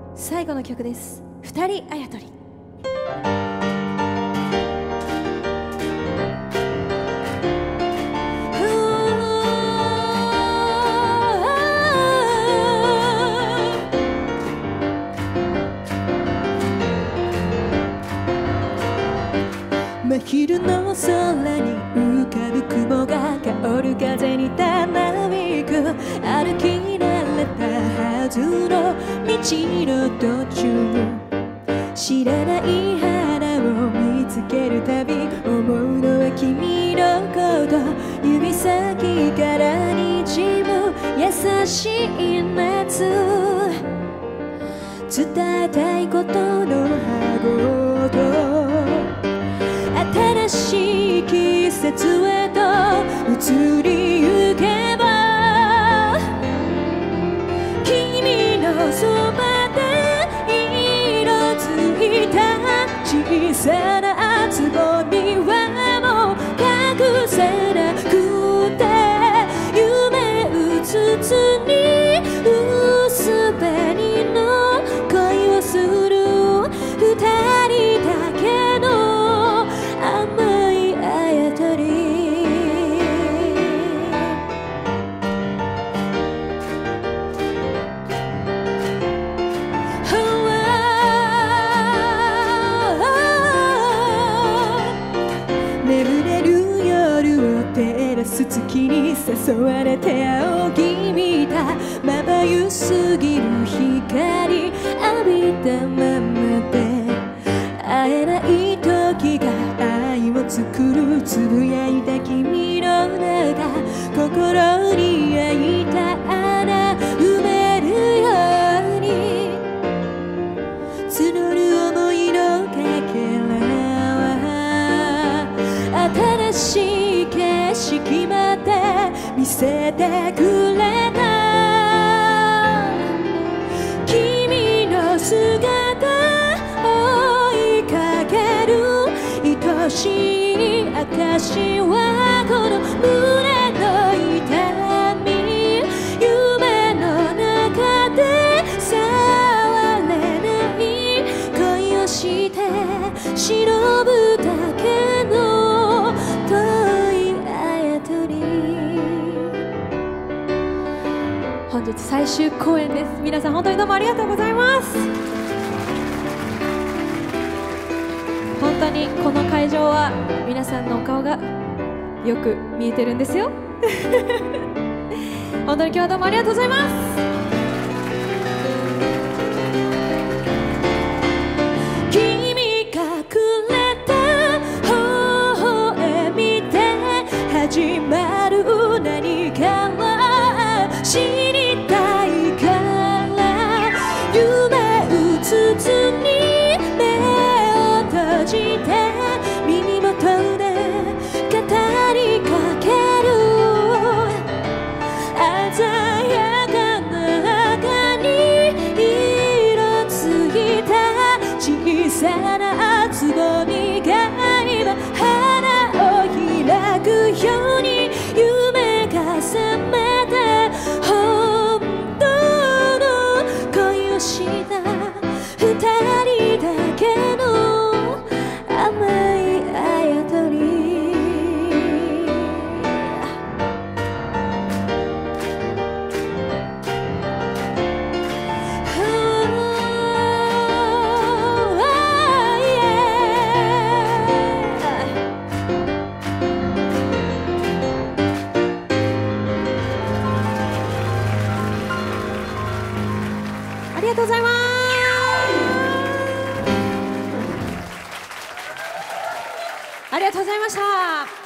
最後の曲です。二人あやとり。 真昼の空に浮かぶ雲が香る風にたなびく、歩き慣れたはずの道の途中、知らない花を見つけるたび思うのは君のこと、指先からにじむ優しい熱、伝えたいことの羽子と新しい季節へと移りゆけば、君のそばで色づいた小さなつぼみはもう隠せなくて、夢うつつに薄紅の恋をする二人だけの甘いあやとり。眠れる夜を照らす月に誘われて仰ぎ見た、まばゆすぎる光浴びたままで、会えない時が愛を作る、つぶやいた君の中、心に開いた穴埋めるように募る想いのかけらは、新しい景色まで見せてくれた、君の姿愛しい証はこの胸の痛み、夢の中で触れない恋をして忍ぶだけの遠いあやとり。本日最終公演です。皆さん本当にどうもありがとうございます。本当にこの会場は皆さんのお顔がよく見えてるんですよ本当に今日はどうもありがとうございます。君がくれた微笑みで始まる何かは知りたいから、夢うつつに閉じて耳元で語りかける、鮮やかな赤に色づいた小さなつぼみが今花を開くように、夢が覚めて本当の恋をした二人だけの甘いあやとり。ありがとうございます。ありがとうございました。